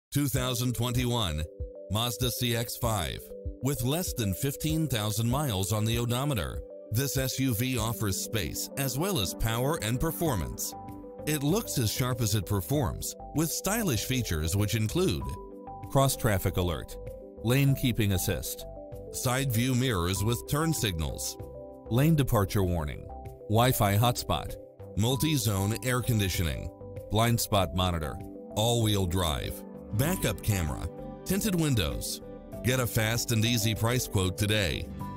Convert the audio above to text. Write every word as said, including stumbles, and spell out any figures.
two thousand twenty-one Mazda C X five. With less than fifteen thousand miles on the odometer, this S U V offers space as well as power and performance. It looks as sharp as it performs, with stylish features which include cross-traffic alert, lane keeping assist, side view mirrors with turn signals, lane departure warning, Wi-Fi hotspot, multi-zone air conditioning, blind spot monitor, all-wheel drive, backup camera, tinted windows. Get a fast and easy price quote today